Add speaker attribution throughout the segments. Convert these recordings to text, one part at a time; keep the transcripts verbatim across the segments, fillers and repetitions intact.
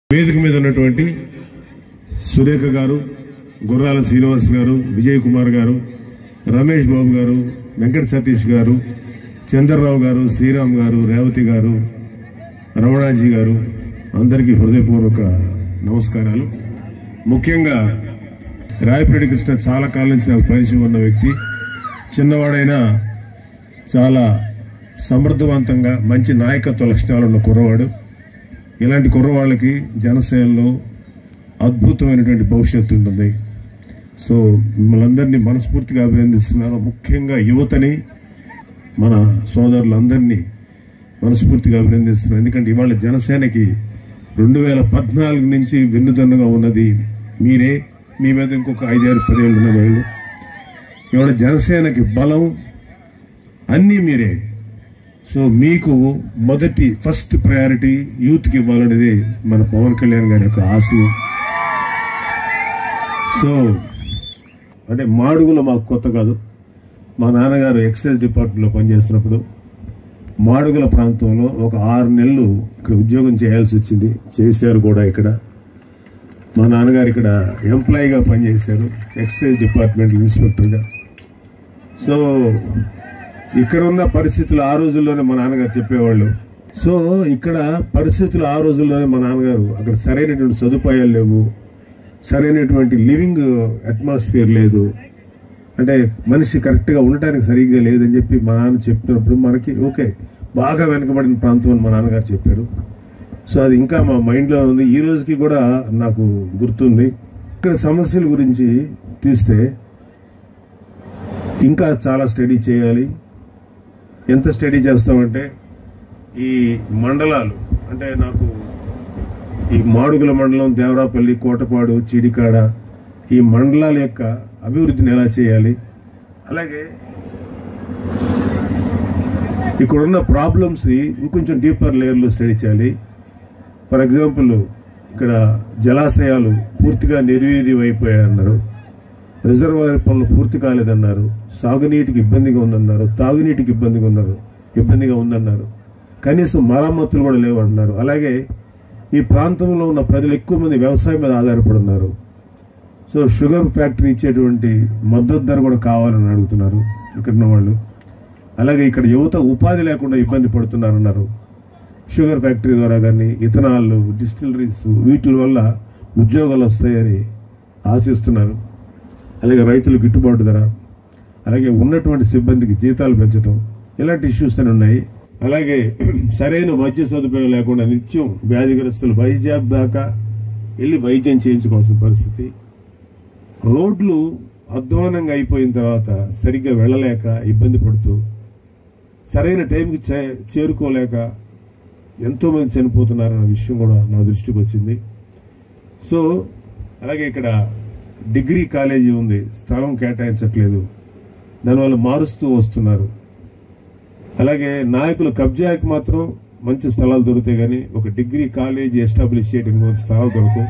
Speaker 1: వేదిక మీద ఉన్నటువంటి సురేఖ గారు, గుర్రాల శ్రీనివాస్ గారు, విజయ్ కుమార్ గారు, రమేష్ బాబు గారు, వెంకట సతీష్ గారు, చంద్రరావు గారు, శ్రీరామ్ గారు, రేవతి గారు, రమణాజీ గారు, అందరికీ హృదయపూర్వక నమస్కారాలు. ముఖ్యంగా రాయపరెడ్డి కృష్ణ చాలా కాలం నుంచి నాకు పరిచయం ఉన్న వ్యక్తి. చిన్నవాడైనా చాలా సమర్థవంతంగా మంచి నాయకత్వ లక్షణాలు ఉన్న కుర్రవాడు. ఇలాంటి కుర్రవాళ్ళకి జనసేనలో అద్భుతమైనటువంటి భవిష్యత్తు ఉంటుంది. సో మిమ్మల్ని అందరినీ మనస్ఫూర్తిగా అభినందిస్తున్నాను. ముఖ్యంగా యువతని, మన సోదరులందరినీ మనస్ఫూర్తిగా అభినందిస్తున్నాను. ఎందుకంటే ఇవాళ జనసేనకి రెండు వేల పద్నాలుగు నుంచి వెన్నుదన్నుగా ఉన్నది మీరే. మీ మీద ఇంకొక ఐదారు పదేళ్ళు ఉన్న వాళ్ళు. ఇవాళ జనసేనకి బలం అన్నీ మీరే. సో మీకు మొదటి ఫస్ట్ ప్రయారిటీ యూత్కి ఇవ్వాలనేది మన పవన్ కళ్యాణ్ గారి యొక్క ఆశయం. సో అంటే మాడుగులో మాకు కొత్త కాదు. మా నాన్నగారు ఎక్సైజ్ డిపార్ట్మెంట్లో పనిచేస్తున్నప్పుడు మాడుగుల ప్రాంతంలో ఒక ఆరు నెలలు ఇక్కడ ఉద్యోగం చేయాల్సి వచ్చింది. చేశారు కూడా. ఇక్కడ మా నాన్నగారు ఇక్కడ ఎంప్లాయీగా పనిచేశారు, ఎక్సైజ్ డిపార్ట్మెంట్ ఇన్స్పెక్టర్గా. సో ఇక్కడ ఉన్న పరిస్థితులు ఆ రోజుల్లోనే మా నాన్నగారు చెప్పేవాళ్ళు. సో ఇక్కడ పరిస్థితులు ఆ రోజుల్లోనే మా నాన్నగారు అక్కడ సరైనటువంటి సదుపాయాలు లేవు, సరైనటువంటి లివింగ్ అట్మాస్ఫియర్ లేదు, అంటే మనిషి కరెక్ట్గా ఉండటానికి సరిగ్గా లేదని చెప్పి మా నాన్న చెప్తున్నప్పుడు మనకి ఓకే బాగా వెనకబడిన ప్రాంతం అని మా నాన్నగారు చెప్పారు. సో అది ఇంకా మా మైండ్లో ఉంది. ఈ రోజుకి కూడా నాకు గుర్తుంది. ఇక్కడ సమస్యల గురించి తీస్తే ఇంకా చాలా స్టడీ చేయాలి. ఎంత స్టడీ చేస్తామంటే ఈ మండలాలు, అంటే నాకు ఈ మాడుగుల మండలం, దేవరాపల్లి, కోటపాడు, చీడికాడ, ఈ మండలాల యొక్క అభివృద్ధిని ఎలా చేయాలి, అలాగే ఇక్కడున్న ప్రాబ్లమ్స్ని ఇంకొంచెం డీపర్ లేయర్లో స్టడీ చేయాలి. ఫర్ ఎగ్జాంపుల్ ఇక్కడ జలాశయాలు పూర్తిగా నిర్వీర్యం అయిపోయాయన్నారు, రిజర్వాయర్ పనులు పూర్తి కాలేదన్నారు, సాగునీటికి ఇబ్బందిగా ఉందన్నారు, తాగునీటికి ఇబ్బందిగా ఉన్నారు ఇబ్బందిగా ఉందన్నారు, కనీసం మరమ్మతులు కూడా లేవన్నారు. అలాగే ఈ ప్రాంతంలో ఉన్న ప్రజలు ఎక్కువ మంది వ్యవసాయం మీద ఆధారపడి ఉన్నారు. సో షుగర్ ఫ్యాక్టరీ ఇచ్చేటువంటి మద్దతు ధర కూడా కావాలని అడుగుతున్నారు ఇక్కడ ఉన్న వాళ్ళు. అలాగే ఇక్కడ యువత ఉపాధి లేకుండా ఇబ్బంది పడుతున్నారన్నారు. షుగర్ ఫ్యాక్టరీ ద్వారా కానీ ఇథనాల్ డిస్టిలరీస్ వీటి వల్ల ఉద్యోగాలు వస్తాయని ఆశిస్తున్నారు. అలాగే రైతులు గిట్టుబాటు ధర, అలాగే ఉన్నటువంటి సిబ్బందికి జీతాలు పెంచడం, ఇలాంటి ఇష్యూస్ అని ఉన్నాయి. అలాగే సరైన వైద్య సదుపాయం లేకుండా నిత్యం వ్యాధిగ్రస్తులు వైజాగ్ దాకా వెళ్ళి వైద్యం చేయించుకోవాల్సిన పరిస్థితి. రోడ్లు అధ్వానంగా అయిపోయిన తర్వాత సరిగ్గా వెళ్ళలేక ఇబ్బంది పడుతూ, సరైన టైంకి చేరుకోలేక ఎంతోమంది చనిపోతున్నారన్న విషయం కూడా నా దృష్టికి వచ్చింది. సో అలాగే ఇక్కడ డిగ్రీ కాలేజీ ఉంది, స్థలం కేటాయించట్లేదు, దానివల్ల మారుస్తూ వస్తున్నారు. అలాగే నాయకులు కబ్జాకి మాత్రం మంచి స్థలాలు దొరుకుతాయి, కానీ ఒక డిగ్రీ కాలేజీ ఎస్టాబ్లిష్ చేయడానికి స్థలాలు దొరకవు.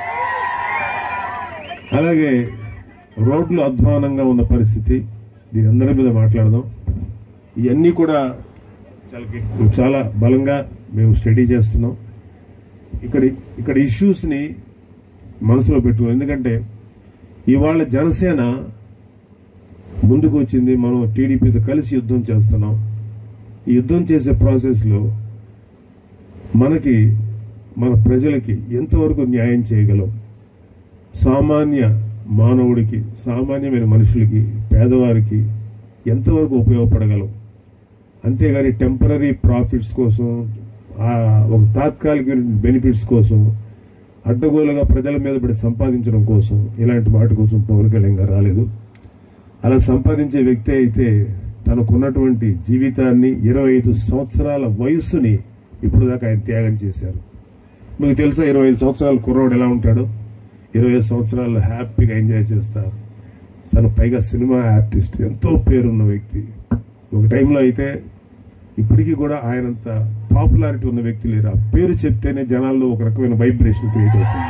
Speaker 1: అలాగే రోడ్లు అధ్వానంగా ఉన్న పరిస్థితి, దీని అందరి మీద మాట్లాడదాం. ఇవన్నీ కూడా చాలా చాలా బలంగా మేము స్టడీ చేస్తున్నాం. ఇక్కడ ఇక్కడ ఇష్యూస్ని మనసులో పెట్టుకో. ఎందుకంటే ఇవాళ జనసేన ముందుకు వచ్చింది, మనం టీడీపీతో కలిసి యుద్ధం చేస్తున్నాం. ఈ యుద్ధం చేసే ప్రాసెస్లో మనకి, మన ప్రజలకి ఎంతవరకు న్యాయం చేయగలం, సామాన్య మానవుడికి, సామాన్యమైన మనుషులకి, పేదవారికి ఎంతవరకు ఉపయోగపడగలం. అంతేగాని టెంపరీ ప్రాఫిట్స్ కోసం, ఒక తాత్కాలిక బెనిఫిట్స్ కోసం, అడ్డగోలుగా ప్రజల మీద పడి సంపాదించడం కోసం, ఇలాంటి మాట కోసం పవన్ కళ్యాణ్ గారు రాలేదు. అలా సంపాదించే వ్యక్తి అయితే తనకున్నటువంటి జీవితాన్ని, ఇరవై ఐదు సంవత్సరాల వయస్సుని ఇప్పుడు దాకా ఆయన త్యాగం చేశారు. మీకు తెలుసా ఇరవై ఐదు సంవత్సరాల కుర్రోడు ఎలా ఉంటాడో? ఇరవై ఐదు సంవత్సరాలు హ్యాపీగా ఎంజాయ్ చేస్తారు. తను పైగా సినిమా ఆర్టిస్ట్, ఎంతో పేరున్న వ్యక్తి. ఒక టైంలో అయితే ఇప్పటికీ కూడా ఆయనంత పాపులారిటీ ఉన్న వ్యక్తి లేరు. ఆ పేరు చెప్తేనే జనాల్లో ఒక రకమైన వైబ్రేషన్ క్రియేట్ అవుతుంది.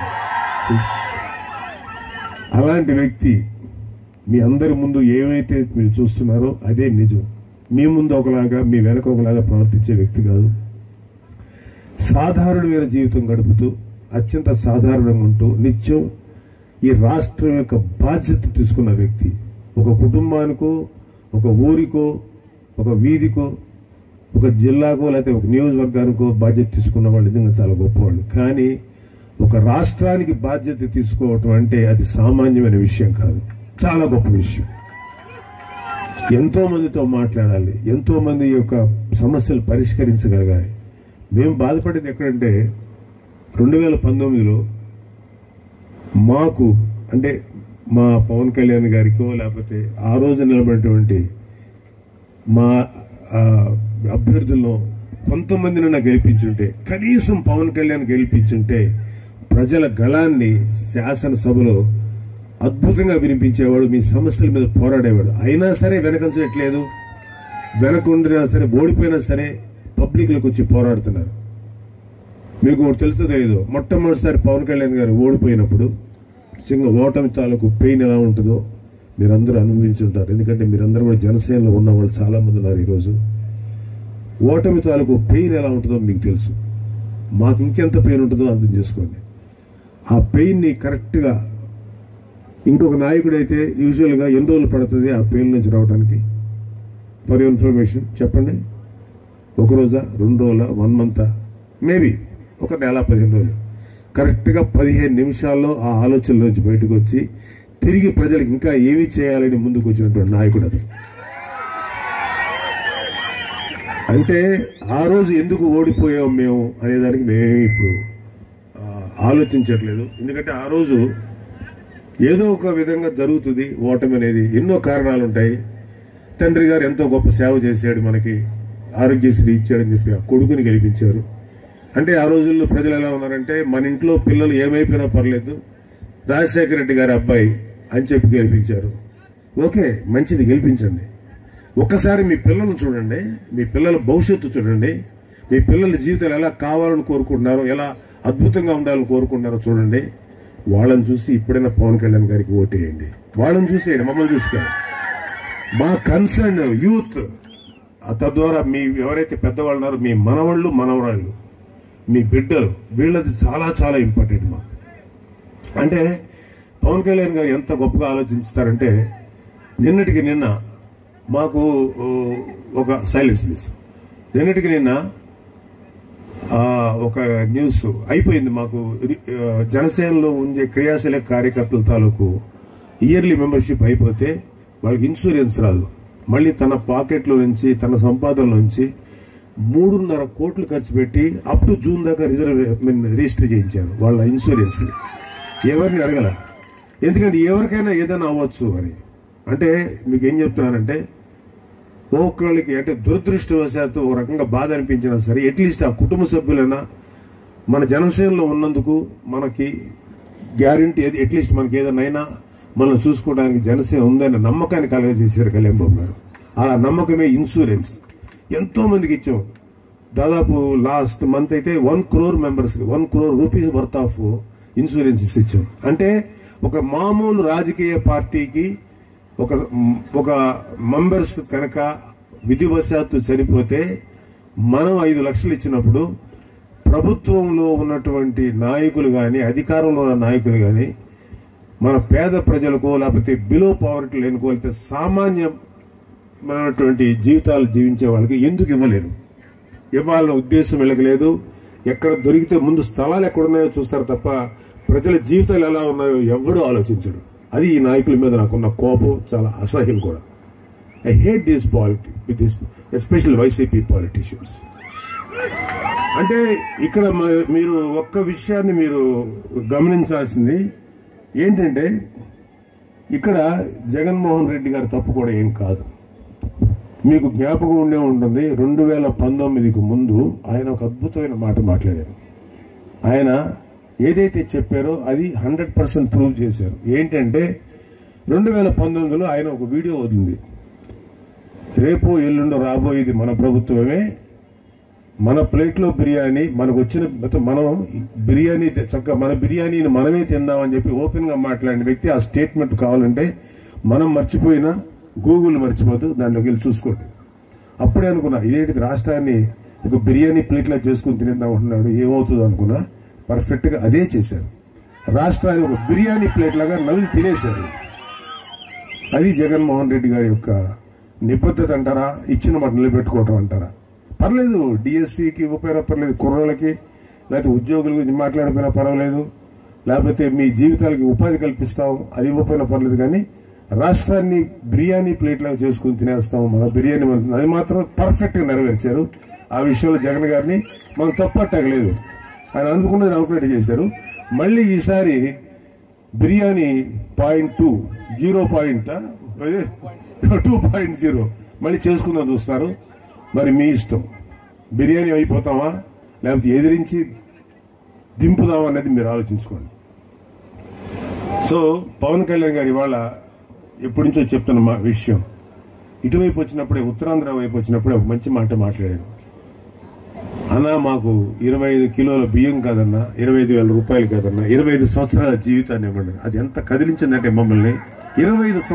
Speaker 1: అలాంటి వ్యక్తి మీ అందరి ముందు ఏమైతే మీరు చూస్తున్నారో అదే నిజం. మీ ముందు ఒకలాగా, మీ వెనక ఒకలాగా ప్రవర్తించే వ్యక్తి కాదు. సాధారణమైన జీవితం గడుపుతూ అత్యంత సాధారణంగా ఉంటూ నిత్యం ఈ రాష్ట్రం యొక్క బాధ్యత తీసుకున్న వ్యక్తి. ఒక కుటుంబానికో, ఒక ఊరికో, ఒక వీధికో, ఒక జిల్లాకో, లేకపోతే ఒక నియోజకవర్గానికో బాధ్యత తీసుకున్న వాళ్ళు నిజంగా చాలా గొప్పవాళ్ళు. కానీ ఒక రాష్ట్రానికి బాధ్యత తీసుకోవటం అంటే అది సామాన్యమైన విషయం కాదు, చాలా గొప్ప విషయం. ఎంతో మందితో మాట్లాడాలి, ఎంతో మంది యొక్క సమస్యలు పరిష్కరించగలగాలి. మేము బాధపడేది ఎక్కడంటే రెండు వేల పంతొమ్మిదిలో మాకు అంటే మా పవన్ కళ్యాణ్ గారికో లేకపోతే ఆ రోజు నిలబడినటువంటి మా అభ్యర్థులను కొంతమందినైనా గెలిపించుంటే, కనీసం పవన్ కళ్యాణ్ గెలిపించుంటే ప్రజల గళాన్ని శాసనసభలో అద్భుతంగా వినిపించేవాడు, మీ సమస్యల మీద పోరాడేవాడు. అయినా సరే వెనకంచట్లేదు, వెనకుండినా సరే, ఓడిపోయినా సరే పబ్లిక్లోకి వచ్చి పోరాడుతున్నారు. మీకు తెలుసో తెలీదు, మొట్టమొదటిసారి పవన్ కళ్యాణ్ గారు ఓడిపోయినప్పుడు నిజంగా ఓటమి తాలూకు పెయిన్ ఎలా ఉంటుందో మీరందరూ అనుభవించుంటారు. ఎందుకంటే మీరందరూ కూడా జనసేనలో ఉన్న వాళ్ళు చాలామంది ఉన్నారు. ఈరోజు ఓటమి తాలూకు పెయిన్ ఎలా ఉంటుందో మీకు తెలుసు, మాకు ఇంకెంత పెయిన్ ఉంటుందో అర్థం చేసుకోండి. ఆ పెయిన్ని కరెక్ట్గా ఇంకొక నాయకుడు అయితే యూజువల్గా ఎన్ని రోజులు పడుతుంది ఆ పెయిన్ నుంచి రావడానికి? ఫర్ ఇన్ఫర్మేషన్ చెప్పండి, ఒక రోజా, రెండు రోజుల, వన్ మంతా, మేబీ ఒక నెల, పదిహేను రోజులు. కరెక్ట్గా పదిహేను నిమిషాల్లో ఆ ఆలోచనల నుంచి బయటకు వచ్చి తిరిగి ప్రజలకు ఇంకా ఏమి చేయాలని ముందుకు వచ్చినటువంటి నాయకుడు అది. అంటే ఆ రోజు ఎందుకు ఓడిపోయాం మేము అనేదానికి మేమేమి ఇప్పుడు ఆలోచించట్లేదు. ఎందుకంటే ఆ రోజు ఏదో ఒక విధంగా జరుగుతుంది ఓటమి అనేది. ఎన్నో కారణాలు ఉంటాయి. తండ్రి గారు ఎంతో గొప్ప సేవ చేశాడు, మనకి ఆరోగ్యశ్రీ ఇచ్చాడని చెప్పి ఆ కొడుకుని గెలిపించారు. అంటే ఆ రోజుల్లో ప్రజలు ఎలా ఉన్నారంటే, మన ఇంట్లో పిల్లలు ఏమైపోయినా పర్లేదు, రాజశేఖర రెడ్డి గారి అబ్బాయి అని చెప్పి గెలిపించారు. ఓకే, మంచిది, గెలిపించండి. ఒక్కసారి మీ పిల్లలను చూడండి, మీ పిల్లల భవిష్యత్తు చూడండి, మీ పిల్లల జీవితాలు ఎలా కావాలని కోరుకుంటున్నారో, ఎలా అద్భుతంగా ఉండాలని కోరుకుంటున్నారో చూడండి. వాళ్ళని చూసి ఇప్పుడైనా పవన్ కళ్యాణ్ గారికి ఓటేయండి. వాళ్ళని చూసేయండి, మమ్మల్ని చూసుకోండి. మా కన్సర్న్ యూత్, తద్వారా మీ ఎవరైతే పెద్దవాళ్ళు ఉన్నారో మీ మనవాళ్ళు, మనవరాళ్ళు, మీ బిడ్డలు, వీళ్ళది చాలా చాలా ఇంపార్టెంట్ మాకు. అంటే పవన్ కళ్యాణ్ గారు ఎంత గొప్పగా ఆలోచిస్తారంటే, నిన్నటికి నిన్న మాకు ఒక సైలెన్స్ ప్లీజ్ నిన్నటికి నిన్న ఒక న్యూస్ అయిపోయింది. మాకు జనసేనలో ఉండే క్రియాశీలక కార్యకర్తల తాలూకు ఇయర్లీ మెంబర్షిప్ అయిపోతే వాళ్ళకి ఇన్సూరెన్స్ రాదు. మళ్ళీ తన పాకెట్లో నుంచి, తన సంపాదన నుంచి మూడున్నర కోట్లు ఖర్చు పెట్టి అప్ టు జూన్ దాకా రిజర్వ్ రిజిస్టర్ చేయించారు వాళ్ళ ఇన్సూరెన్స్. ఎవరిని అడగల, ఎందుకంటే ఎవరికైనా ఏదైనా అవ్వచ్చు అని. అంటే మీకు ఏం చెప్తున్నానంటే, ఒక్కొక్కళ్ళకి అంటే దురదృష్టవశాత్తు ఒక రకంగా బాధ అనిపించినా సరే, అట్లీస్ట్ ఆ కుటుంబ సభ్యులైనా మన జనసేనలో ఉన్నందుకు మనకి గ్యారంటీ ఏది, అట్లీస్ట్ మనకి ఏదైనా మనం చూసుకోవడానికి జనసేన ఉందనే నమ్మకాన్ని కలగజేశారు కళ్యాణ్ బాబు గారు. ఆ నమ్మకమే ఇన్సూరెన్స్. ఎంతో మందికి ఇచ్చాం. దాదాపు లాస్ట్ మంత్ అయితే one crore members one crore rupees worth of insurances ఇచ్చాం. అంటే ఒక మామూలు రాజకీయ పార్టీకి ఒక ఒక మెంబర్స్ కనుక విధివశాత్తు చనిపోతే మనం ఐదు లక్షలు ఇచ్చినప్పుడు ప్రభుత్వంలో ఉన్నటువంటి నాయకులు కానీ, అధికారంలో ఉన్న నాయకులు కానీ మన పేద ప్రజలకో లేకపోతే బిలో పావర్టీ లేనికో లేకపోతే సామాన్యమైనటువంటి జీవితాలు జీవించే వాళ్ళకి ఎందుకు ఇవ్వలేరు? ఇవ్వాలన్న ఉద్దేశం వెళ్ళకలేదు. ఎక్కడ దొరికితే ముందు స్థలాలు ఎక్కడున్నాయో చూస్తారు తప్ప ప్రజల జీవితాలు ఎలా ఉన్నాయో ఎవడూ ఆలోచించడు. అది ఈ నాయకుల మీద నాకున్న కోపం, చాలా అసహ్యం కూడా. I hate this polity with this especial YCP politicians. అంటే ఇక్కడ మీరు ఒక్క విషయాన్ని మీరు గమనించాల్సింది ఏంటంటే, ఇక్కడ జగన్మోహన్ రెడ్డి గారి తప్పు కూడా ఏం కాదు. మీకు జ్ఞాపకం ఉండే ఉంటుంది, రెండు వేల పంతొమ్మిదికి ముందు ఆయన ఒక అద్భుతమైన మాట మాట్లాడారు. ఆయన ఏదైతే చెప్పారో అది హండ్రెడ్ పర్సెంట్ ప్రూవ్ చేశారు. ఏంటంటే రెండు వేల పంతొమ్మిదిలో ఆయన ఒక వీడియో వదిలింది. రేపు ఎల్లుండో రాబోయేది మన ప్రభుత్వమే, మన ప్లేట్లో బిర్యానీ మనకు వచ్చిన మనం బిర్యానీ చక్కగా మన బిర్యానీని మనమే తిందామని చెప్పి ఓపెన్ గా మాట్లాడిన వ్యక్తి. ఆ స్టేట్మెంట్ కావాలంటే మనం మర్చిపోయినా గూగుల్ మర్చిపోతూ దాంట్లోకి వెళ్ళి చూసుకోండి. అప్పుడే అనుకున్నా ఇదేంటి రాష్ట్రాన్ని ఒక బిర్యానీ ప్లేట్లా చేసుకుని తినేద్దాం అంటున్నాడు, ఏమవుతుంది అనుకున్నా. పర్ఫెక్ట్గా అదే చేశారు. రాష్ట్రాన్ని ఒక బిర్యానీ ప్లేట్ లాగా నవ్వులు తినేశారు. అది జగన్మోహన్ రెడ్డి గారి యొక్క నిబద్ధత అంటారా, ఇచ్చిన మాట నిలబెట్టుకోవటం అంటారా? పర్లేదు, డిఎస్సికి ఉపయోగ పర్లేదు, కుర్రోళ్ళకి లేకపోతే ఉద్యోగుల గురించి మాట్లాడిపోయినా పర్వాలేదు, లేకపోతే మీ జీవితాలకి ఉపాధి కల్పిస్తాం అది ఇవ్వకపోయినా పర్లేదు, కానీ రాష్ట్రాన్ని బిర్యానీ ప్లేట్లాగా చేసుకుని తినేస్తాం, మన బిర్యానీ అది మాత్రం పర్ఫెక్ట్గా నెరవేర్చారు. ఆ విషయంలో జగన్ గారిని మనం తప్పట్టగలేదు. ఆయన అందుకున్నది అనుకున్నట్టు చేశారు. మళ్ళీ ఈసారి biryani point two zero point two point zero మళ్ళీ చేసుకుందాం చూస్తారు. మరి మీ ఇష్టం, బిర్యానీ అయిపోతామా లేకపోతే ఎదిరించి దింపుదామా అనేది మీరు ఆలోచించుకోండి. సో పవన్ కళ్యాణ్ గారు ఇవాళ ఎప్పటి నుంచో చెప్తున్న మా విషయం, ఇటువైపు వచ్చినప్పుడే, ఉత్తరాంధ్ర వైపు వచ్చినప్పుడే ఒక మంచి మాట మాట్లాడారు. అన్నా మాకు ఇరవై ఐదు కిలోల బియ్యం కాదన్నా, ఇరవై ఐదు వేల రూపాయలు కాదన్నా, ఇరవై ఐదు సంవత్సరాల జీవితాన్ని ఇవ్వండి. అది ఎంత కదిలించిందంటే మమ్మల్ని. ఇరవై ఐదు